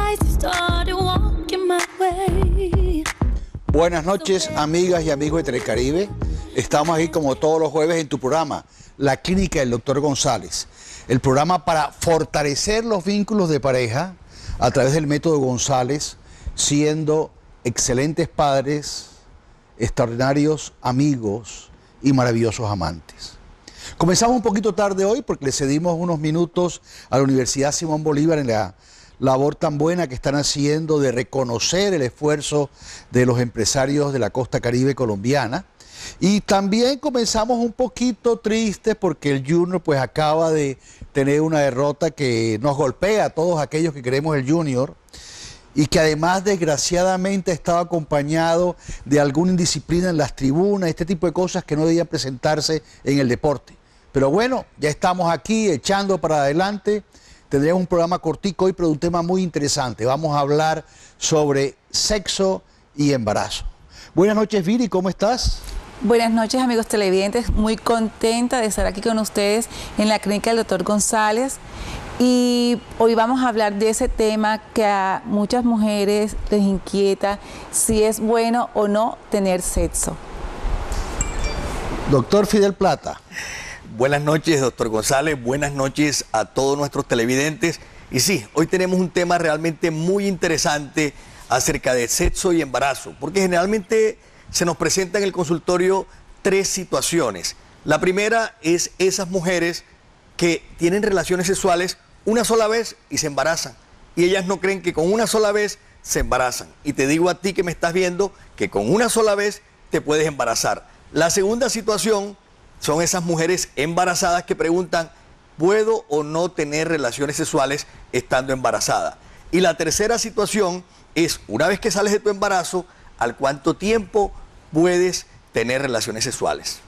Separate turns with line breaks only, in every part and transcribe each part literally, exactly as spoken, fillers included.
Buenas noches, amigas y amigos de Telecaribe. Estamos aquí como todos los jueves en tu programa, La Clínica del Doctor González. El programa para fortalecer los vínculos de pareja a través del método González, siendo excelentes padres, extraordinarios amigos y maravillosos amantes. Comenzamos un poquito tarde hoy porque le cedimos unos minutos a la Universidad Simón Bolívar en la labor tan buena que están haciendo de reconocer el esfuerzo de los empresarios de la costa caribe colombiana. Y también comenzamos un poquito tristes porque el Junior pues acaba de tener una derrota que nos golpea a todos aquellos que queremos el Junior y que además desgraciadamente estaba acompañado de alguna indisciplina en las tribunas, este tipo de cosas que no debían presentarse en el deporte. Pero bueno, ya estamos aquí echando para adelante. Tendremos un programa cortico hoy, pero un tema muy interesante. Vamos a hablar sobre sexo y embarazo. Buenas noches, Viri, ¿cómo estás?
Buenas noches, amigos televidentes. Muy contenta de estar aquí con ustedes en la clínica del doctor González. Y hoy vamos a hablar de ese tema que a muchas mujeres les inquieta, si es bueno o no tener sexo.
Doctor Fidel Plata.
Buenas noches, doctor González. Buenas noches a todos nuestros televidentes. Y sí, hoy tenemos un tema realmente muy interesante acerca de sexo y embarazo, porque generalmente se nos presenta en el consultorio tres situaciones. La primera es esas mujeres que tienen relaciones sexuales una sola vez y se embarazan. Y ellas no creen que con una sola vez se embarazan. Y te digo a ti que me estás viendo que con una sola vez te puedes embarazar. La segunda situación son esas mujeres embarazadas que preguntan, ¿puedo o no tener relaciones sexuales estando embarazada? Y la tercera situación es, una vez que sales de tu embarazo, ¿al cuánto tiempo puedes tener relaciones sexuales?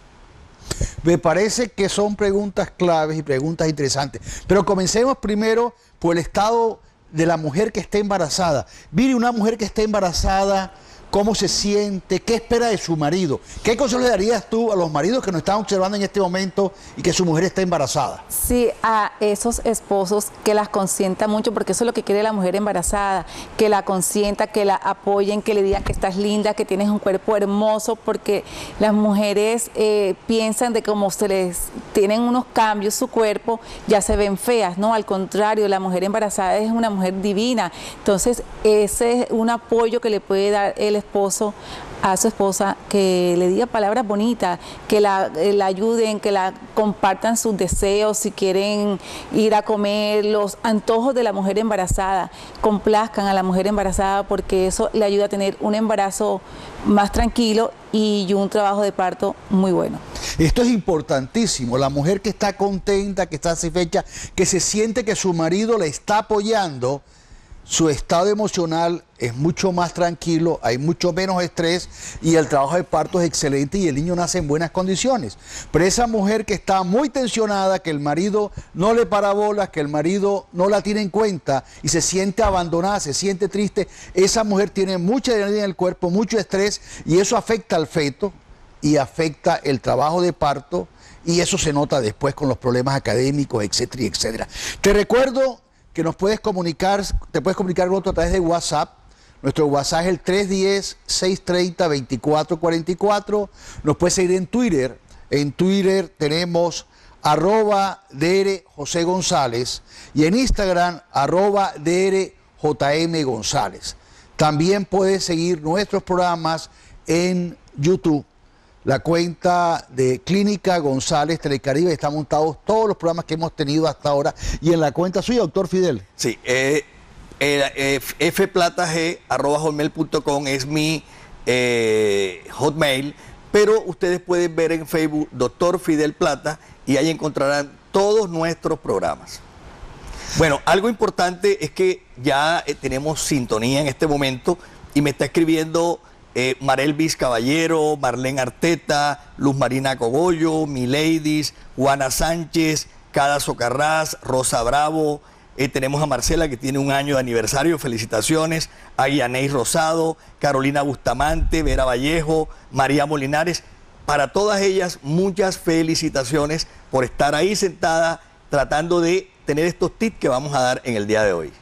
Me parece que son preguntas claves y preguntas interesantes. Pero comencemos primero por el estado de la mujer que está embarazada. Viri, una mujer que está embarazada, ¿cómo se siente? ¿Qué espera de su marido? ¿Qué consejo le darías tú a los maridos que nos están observando en este momento y que su mujer está embarazada?
Sí, a esos esposos que las consientan mucho, porque eso es lo que quiere la mujer embarazada, que la consienta, que la apoyen, que le digan que estás linda, que tienes un cuerpo hermoso, porque las mujeres eh, piensan de cómo se les tienen unos cambios su cuerpo, ya se ven feas, ¿no? Al contrario, la mujer embarazada es una mujer divina. Entonces, ese es un apoyo que le puede dar el esposo a su esposa, que le diga palabras bonitas, que la, la ayuden, que la compartan sus deseos, si quieren ir a comer, los antojos de la mujer embarazada, complazcan a la mujer embarazada, porque eso le ayuda a tener un embarazo más tranquilo y un trabajo de parto muy bueno.
Esto es importantísimo, la mujer que está contenta, que está satisfecha, que se siente que su marido le está apoyando, su estado emocional es mucho más tranquilo, hay mucho menos estrés y el trabajo de parto es excelente y el niño nace en buenas condiciones. Pero esa mujer que está muy tensionada, que el marido no le para bolas, que el marido no la tiene en cuenta y se siente abandonada, se siente triste, esa mujer tiene mucha adrenalina en el cuerpo, mucho estrés y eso afecta al feto y afecta el trabajo de parto y eso se nota después con los problemas académicos, etcétera, etcétera. Te recuerdo que nos puedes comunicar, te puedes comunicar con nosotros a través de WhatsApp. Nuestro WhatsApp es el tres uno cero, seis tres cero, dos cuatro cuatro cuatro. Nos puedes seguir en Twitter. En Twitter tenemos arroba DR José González y en Instagram arroba DR J M González. También puedes seguir nuestros programas en YouTube. La cuenta de Clínica González Telecaribe, están montados todos los programas que hemos tenido hasta ahora. Y en la cuenta suya, doctor Fidel.
Sí, eh, eh, eh, fplatag arroba hotmail punto com es mi eh, hotmail, pero ustedes pueden ver en Facebook doctor Fidel Plata y ahí encontrarán todos nuestros programas. Bueno, algo importante es que ya eh, tenemos sintonía en este momento y me está escribiendo Eh, Marelvis Caballero, Marlene Arteta, Luz Marina Cogollo, Mileidis, Juana Sánchez, Cada Socarrás, Rosa Bravo, eh, tenemos a Marcela que tiene un año de aniversario, felicitaciones, a Yanei Rosado, Carolina Bustamante, Vera Vallejo, María Molinares, para todas ellas muchas felicitaciones por estar ahí sentada tratando de tener estos tips que vamos a dar en el día de hoy.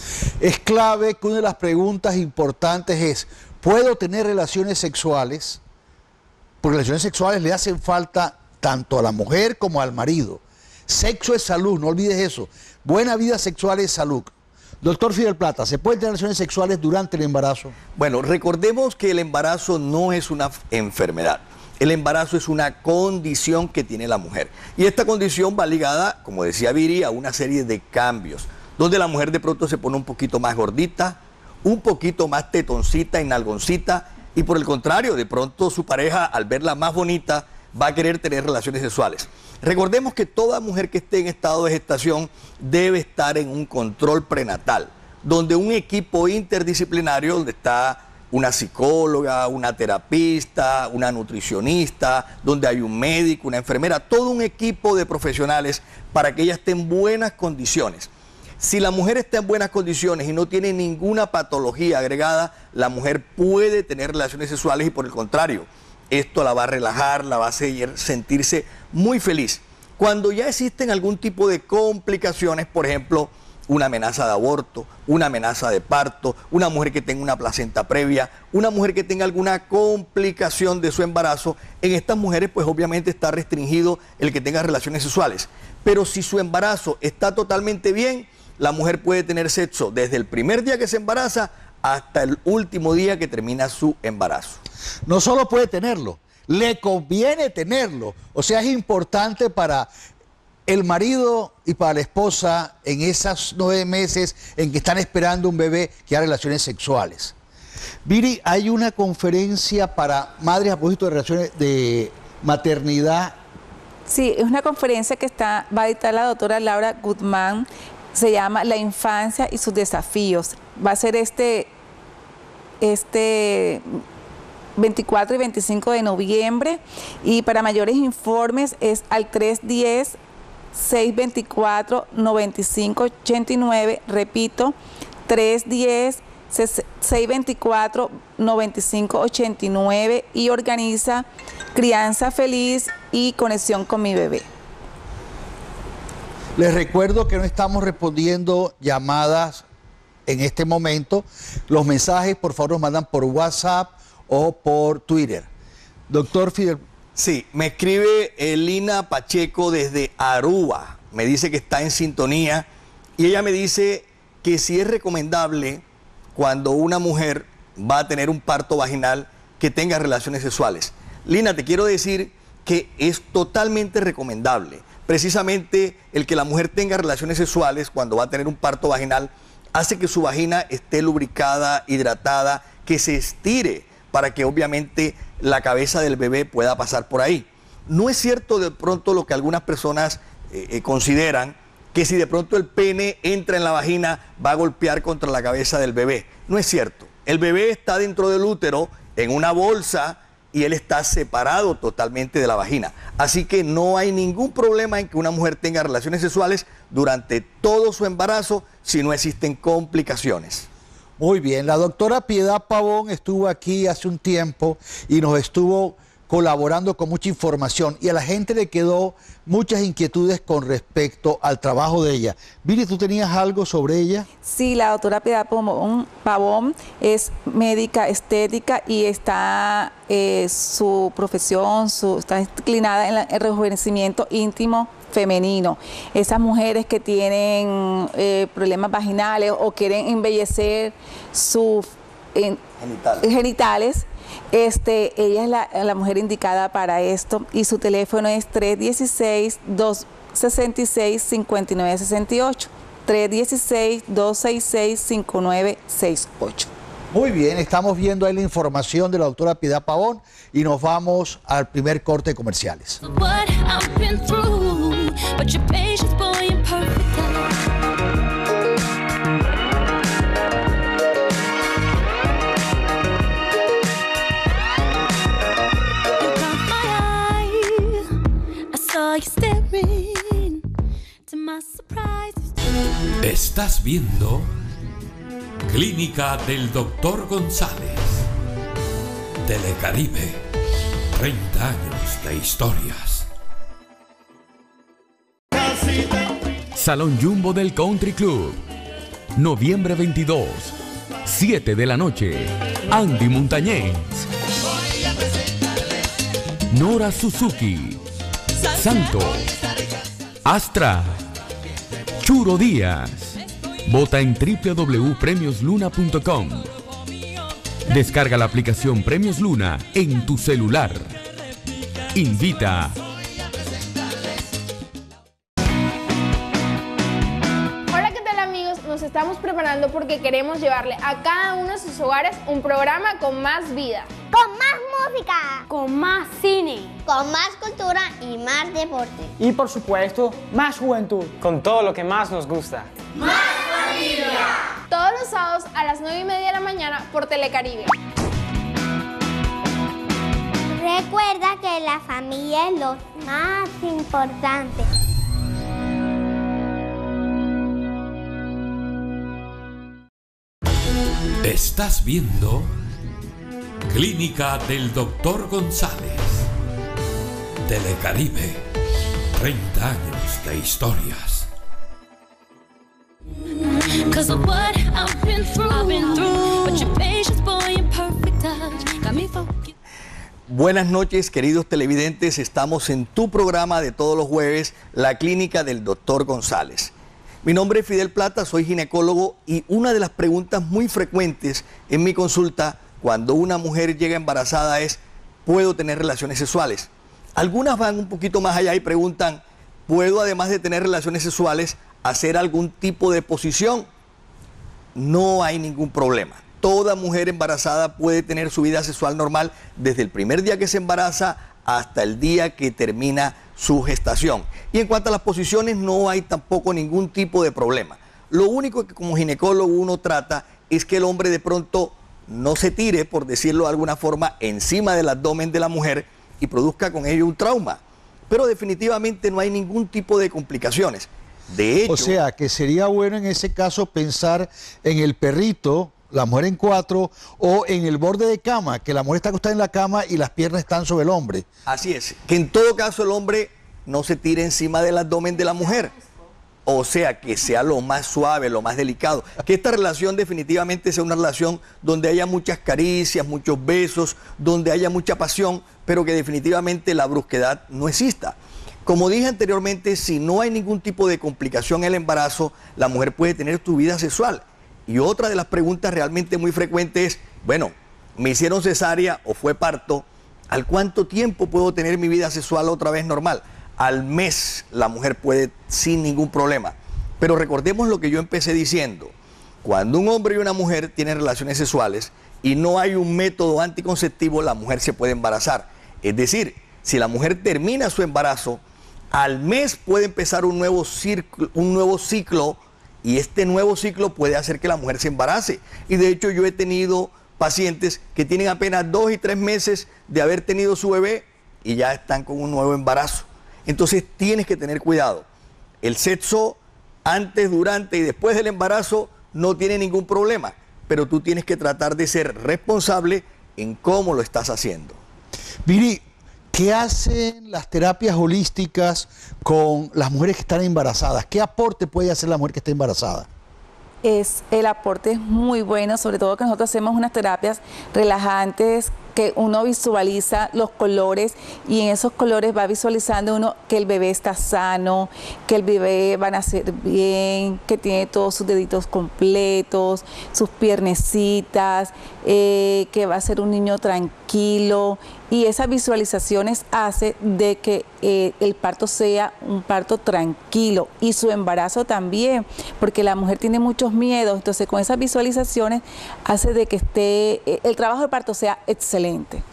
Es clave que una de las preguntas importantes es, ¿puedo tener relaciones sexuales? Porque relaciones sexuales le hacen falta tanto a la mujer como al marido. Sexo es salud, no olvides eso. Buena vida sexual es salud. Doctor Fidel Plata, ¿se pueden tener relaciones sexuales durante el embarazo?
Bueno, recordemos que el embarazo no es una enfermedad. El embarazo es una condición que tiene la mujer. Y esta condición va ligada, como decía Viri, a una serie de cambios, donde la mujer de pronto se pone un poquito más gordita, un poquito más tetoncita y nalgoncita, y por el contrario, de pronto su pareja, al verla más bonita, va a querer tener relaciones sexuales. Recordemos que toda mujer que esté en estado de gestación debe estar en un control prenatal, donde un equipo interdisciplinario, donde está una psicóloga, una terapista, una nutricionista, donde hay un médico, una enfermera, todo un equipo de profesionales para que ella esté en buenas condiciones. Si la mujer está en buenas condiciones y no tiene ninguna patología agregada, la mujer puede tener relaciones sexuales y por el contrario, esto la va a relajar, la va a hacer sentirse muy feliz. Cuando ya existen algún tipo de complicaciones, por ejemplo, una amenaza de aborto, una amenaza de parto, una mujer que tenga una placenta previa, una mujer que tenga alguna complicación de su embarazo, en estas mujeres pues obviamente está restringido el que tenga relaciones sexuales. Pero si su embarazo está totalmente bien, la mujer puede tener sexo desde el primer día que se embaraza hasta el último día que termina su embarazo.
No solo puede tenerlo, le conviene tenerlo. O sea, es importante para el marido y para la esposa en esos nueve meses en que están esperando un bebé que haga relaciones sexuales. Viri, hay una conferencia para madres a propósito de relaciones de maternidad.
Sí, es una conferencia que está, va a dictar la doctora Laura Guzmán, se llama La infancia y sus desafíos. Va a ser este, este veinticuatro y veinticinco de noviembre y para mayores informes es al tres uno cero, seis dos cuatro, nueve cinco ocho nueve, repito, tres uno cero, seis dos cuatro, nueve cinco ocho nueve y organiza Crianza Feliz y Conexión con mi bebé.
Les recuerdo que no estamos respondiendo llamadas en este momento. Los mensajes, por favor, los mandan por WhatsApp o por Twitter. Doctor Fidel.
Sí, me escribe Elina Pacheco desde Aruba. Me dice que está en sintonía y ella me dice que si es recomendable cuando una mujer va a tener un parto vaginal que tenga relaciones sexuales. Lina, te quiero decir que es totalmente recomendable. Precisamente el que la mujer tenga relaciones sexuales cuando va a tener un parto vaginal hace que su vagina esté lubricada, hidratada, que se estire para que obviamente la cabeza del bebé pueda pasar por ahí. No es cierto de pronto lo que algunas personas eh, eh, consideran, que si de pronto el pene entra en la vagina va a golpear contra la cabeza del bebé. No es cierto. El bebé está dentro del útero en una bolsa y él está separado totalmente de la vagina. Así que no hay ningún problema en que una mujer tenga relaciones sexuales durante todo su embarazo si no existen complicaciones.
Muy bien, la doctora Piedad Pavón estuvo aquí hace un tiempo y nos estuvo colaborando con mucha información y a la gente le quedó muchas inquietudes con respecto al trabajo de ella. Viri, ¿tú tenías algo sobre ella? Sí, la doctora Piedad Pavón, Pavón es médica estética y está eh, su profesión, su, está inclinada en la, el rejuvenecimiento íntimo femenino. Esas mujeres que tienen eh, problemas vaginales o quieren embellecer sus eh, genitales. genitales Este, ella es la, la mujer indicada para esto y su teléfono es tres uno seis, dos seis seis, cinco nueve seis ocho, tres uno seis, dos seis seis, cinco nueve seis ocho. Muy bien, estamos viendo ahí la información de la doctora Piedad Pavón y nos vamos al primer corte de comerciales.
Estás viendo Clínica del Doctor González. Telecaribe, treinta años de historias.
Salón Jumbo del Country Club.
noviembre veintidós, siete de la noche. Andy Montañez, Nora Suzuki, Santos, Astra, Churo Díaz. Vota en w w w punto premios luna punto com. Descarga la aplicación Premios Luna en tu celular. Invita.
Hola, ¿qué tal, amigos? Nos estamos preparando porque queremos llevarle a cada uno de sus hogares un programa con más vida,
con más música,
con más cine,
con más cultura y más deporte.
Y por supuesto, más juventud.
Con todo lo que más nos gusta.
¡Más familia!
Todos los sábados a las nueve y media de la mañana por Telecaribe.
Recuerda que la familia es lo más importante.
Estás viendo Clínica del Doctor González. Telecaribe. treinta años de historias.
Buenas noches, queridos televidentes. Estamos en tu programa de todos los jueves, La Clínica del Doctor González. Mi nombre es Fidel Plata, soy ginecólogo y una de las preguntas muy frecuentes en mi consulta cuando una mujer llega embarazada es: ¿puedo tener relaciones sexuales? Algunas van un poquito más allá y preguntan: ¿puedo, además de tener relaciones sexuales, hacer algún tipo de posición? No hay ningún problema. Toda mujer embarazada puede tener su vida sexual normal desde el primer día que se embaraza hasta el día que termina su gestación. Y en cuanto a las posiciones, no hay tampoco ningún tipo de problema. Lo único que como ginecólogo uno trata es que el hombre de pronto no se tire, por decirlo de alguna forma, encima del abdomen de la mujer y produzca con ello un trauma. Pero definitivamente no hay ningún tipo de complicaciones. De hecho,
o sea, que sería bueno en ese caso pensar en el perrito, la mujer en cuatro, o en el borde de cama, que la mujer está acostada en la cama y las piernas están sobre el hombre.
Así es, que en todo caso el hombre no se tire encima del abdomen de la mujer. O sea, que sea lo más suave, lo más delicado. Que esta relación definitivamente sea una relación donde haya muchas caricias, muchos besos, donde haya mucha pasión, pero que definitivamente la brusquedad no exista. Como dije anteriormente, si no hay ningún tipo de complicación en el embarazo, la mujer puede tener su vida sexual. Y otra de las preguntas realmente muy frecuentes es: bueno, me hicieron cesárea o fue parto, ¿al cuánto tiempo puedo tener mi vida sexual otra vez normal? Al mes la mujer puede sin ningún problema. Pero recordemos lo que yo empecé diciendo: cuando un hombre y una mujer tienen relaciones sexuales y no hay un método anticonceptivo, la mujer se puede embarazar. Es decir, si la mujer termina su embarazo, al mes puede empezar un nuevo ciclo, un nuevo ciclo, y este nuevo ciclo puede hacer que la mujer se embarace. Y de hecho yo he tenido pacientes que tienen apenas dos y tres meses de haber tenido su bebé y ya están con un nuevo embarazo. Entonces tienes que tener cuidado. El sexo antes, durante y después del embarazo no tiene ningún problema, pero tú tienes que tratar de ser responsable en cómo lo estás haciendo.
Viri, ¿qué hacen las terapias holísticas con las mujeres que están embarazadas? ¿Qué aporte puede hacer la mujer que está embarazada?
Es, el aporte es muy bueno, sobre todo que nosotros hacemos unas terapias relajantes, que uno visualiza los colores y en esos colores va visualizando uno que el bebé está sano, que el bebé va a nacer bien, que tiene todos sus deditos completos, sus piernecitas, eh, que va a ser un niño tranquilo, y esas visualizaciones hace de que eh, el parto sea un parto tranquilo y su embarazo también, porque la mujer tiene muchos miedos. Entonces con esas visualizaciones hace de que esté eh, el trabajo de parto sea excelente.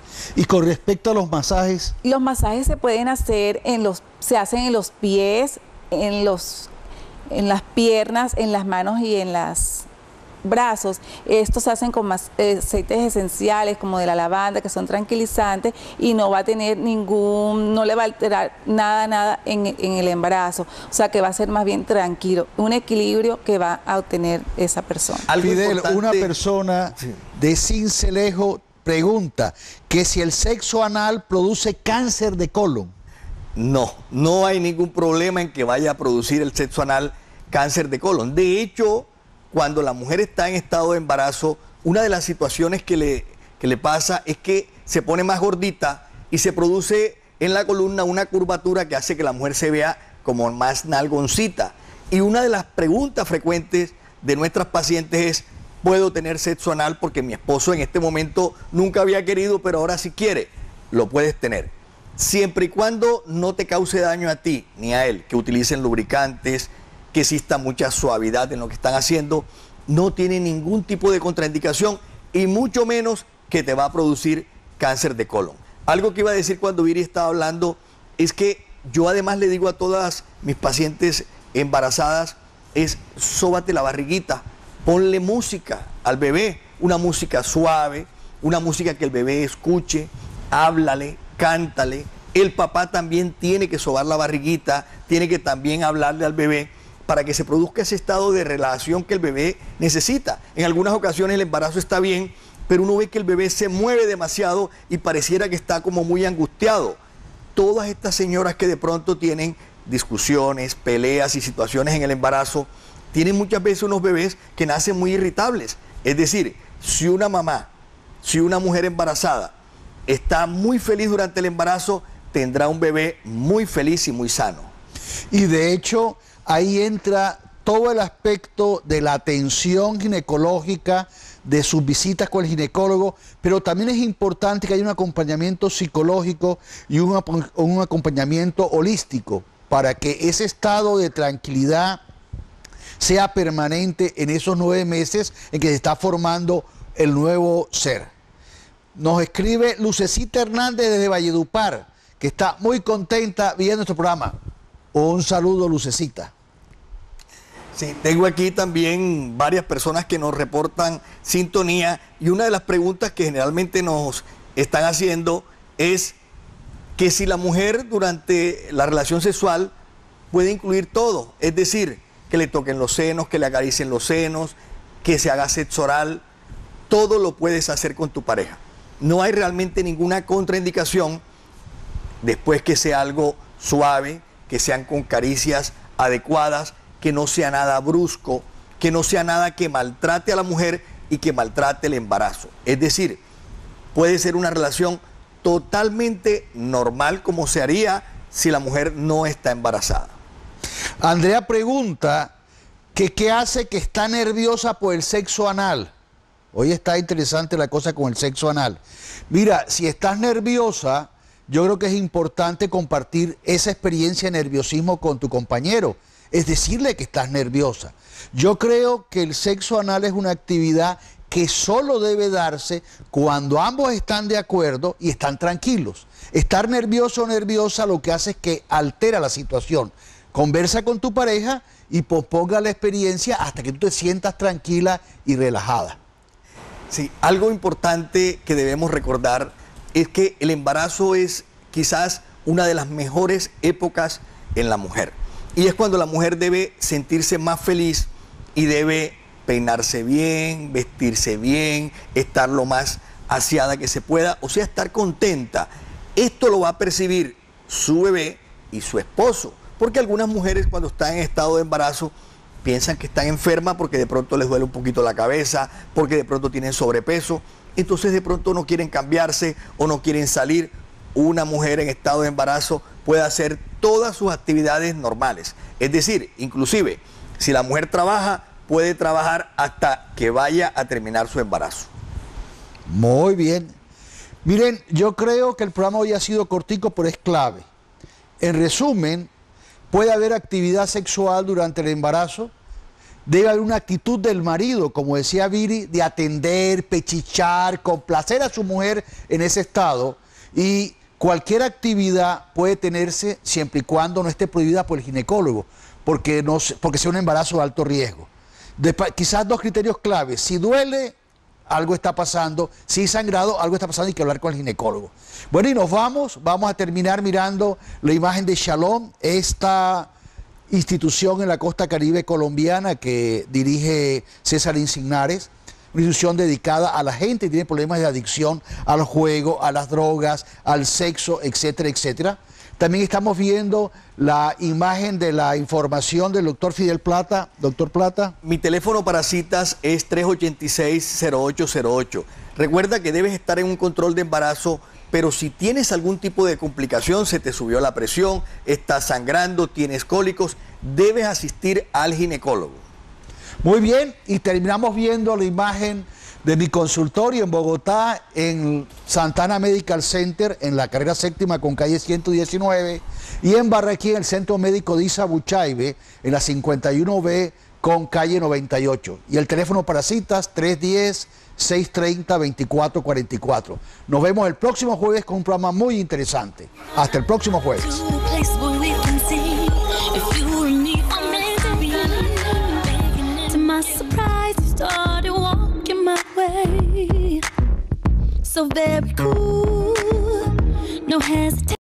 Y con respecto a los masajes,
los masajes se pueden hacer en los, se hacen en los pies, en los, en las piernas, en las manos y en los brazos. Estos se hacen con más, eh, aceites esenciales como de la lavanda, que son tranquilizantes y no va a tener ningún, no le va a alterar nada, nada en, en el embarazo. O sea que va a ser más bien tranquilo, un equilibrio que va a obtener esa persona.
Fidel,
importante,
una persona sí. de Cincelejo pregunta que si el sexo anal produce cáncer de colon.
No, no hay ningún problema en que vaya a producir el sexo anal cáncer de colon. De hecho, cuando la mujer está en estado de embarazo, una de las situaciones que le, que le pasa es que se pone más gordita y se produce en la columna una curvatura que hace que la mujer se vea como más nalgoncita. Y una de las preguntas frecuentes de nuestras pacientes es: ¿puedo tener sexo anal? Porque mi esposo en este momento nunca había querido, pero ahora sí quiere. Lo puedes tener, siempre y cuando no te cause daño a ti ni a él, que utilicen lubricantes, que exista mucha suavidad en lo que están haciendo. No tiene ningún tipo de contraindicación y mucho menos que te va a producir cáncer de colon. Algo que iba a decir cuando Viri estaba hablando es que yo además le digo a todas mis pacientes embarazadas es: sóbate la barriguita, ponle música al bebé, una música suave, una música que el bebé escuche, háblale, cántale. El papá también tiene que sobar la barriguita, tiene que también hablarle al bebé para que se produzca ese estado de relación que el bebé necesita. En algunas ocasiones el embarazo está bien, pero uno ve que el bebé se mueve demasiado y pareciera que está como muy angustiado. Todas estas señoras que de pronto tienen discusiones, peleas y situaciones en el embarazo, tienen muchas veces unos bebés que nacen muy irritables. Es decir, si una mamá, si una mujer embarazada está muy feliz durante el embarazo, tendrá un bebé muy feliz y muy sano.
Y de hecho, ahí entra todo el aspecto de la atención ginecológica, de sus visitas con el ginecólogo, pero también es importante que haya un acompañamiento psicológico y un, un acompañamiento holístico para que ese estado de tranquilidad sea permanente en esos nueve meses en que se está formando el nuevo ser. Nos escribe Lucecita Hernández desde Valledupar, que está muy contenta viendo nuestro programa. Un saludo, Lucecita.
Sí, tengo aquí también varias personas que nos reportan sintonía y una de las preguntas que generalmente nos están haciendo es que si la mujer durante la relación sexual puede incluir todo, es decir, que le toquen los senos, que le acaricien los senos, que se haga sexo oral, todo lo puedes hacer con tu pareja. No hay realmente ninguna contraindicación después que sea algo suave, que sean con caricias adecuadas, que no sea nada brusco, que no sea nada que maltrate a la mujer y que maltrate el embarazo. Es decir, puede ser una relación totalmente normal como se haría si la mujer no está embarazada.
Andrea pregunta que qué hace que está nerviosa por el sexo anal. Hoy está interesante la cosa con el sexo anal. Mira, si estás nerviosa, yo creo que es importante compartir esa experiencia de nerviosismo con tu compañero. Es decirle que estás nerviosa. Yo creo que el sexo anal es una actividad que solo debe darse cuando ambos están de acuerdo y están tranquilos. Estar nervioso o nerviosa lo que hace es que altera la situación. Conversa con tu pareja y posponga la experiencia hasta que tú te sientas tranquila y relajada.
Sí, algo importante que debemos recordar es que el embarazo es quizás una de las mejores épocas en la mujer. Y es cuando la mujer debe sentirse más feliz y debe peinarse bien, vestirse bien, estar lo más aseada que se pueda, o sea, estar contenta. Esto lo va a percibir su bebé y su esposo, porque algunas mujeres cuando están en estado de embarazo piensan que están enfermas porque de pronto les duele un poquito la cabeza, porque de pronto tienen sobrepeso, entonces de pronto no quieren cambiarse o no quieren salir. Una mujer en estado de embarazo puede hacer todas sus actividades normales. Es decir, inclusive, si la mujer trabaja, puede trabajar hasta que vaya a terminar su embarazo.
Muy bien. Miren, yo creo que el programa hoy ha sido cortico, pero es clave. En resumen, puede haber actividad sexual durante el embarazo. Debe haber una actitud del marido, como decía Viri, de atender, pechichar, complacer a su mujer en ese estado. Y cualquier actividad puede tenerse siempre y cuando no esté prohibida por el ginecólogo, porque, no, porque sea un embarazo de alto riesgo. Después, quizás dos criterios claves: si duele, algo está pasando; si es sangrado, algo está pasando y hay que hablar con el ginecólogo. Bueno, y nos vamos, vamos a terminar mirando la imagen de Shalom, esta institución en la costa caribe colombiana que dirige César Insignares. Una institución dedicada a la gente que tiene problemas de adicción al juego, a las drogas, al sexo, etcétera, etcétera. También estamos viendo la imagen de la información del doctor Fidel Plata. Doctor Plata.
Mi teléfono para citas es tres ocho seis, cero ocho cero ocho. Recuerda que debes estar en un control de embarazo, pero si tienes algún tipo de complicación, se te subió la presión, estás sangrando, tienes cólicos, debes asistir al ginecólogo.
Muy bien, y terminamos viendo la imagen de mi consultorio en Bogotá, en Santana Medical Center, en la carrera séptima con calle ciento diecinueve, y en Barranquilla, en el Centro Médico de Buchaibe, en la cincuenta y uno B con calle noventa y ocho. Y el teléfono para citas, tres uno cero, seis tres cero, veinticuatro cuarenta y cuatro. Nos vemos el próximo jueves con un programa muy interesante. Hasta el próximo jueves.
So very cool, no hesitation.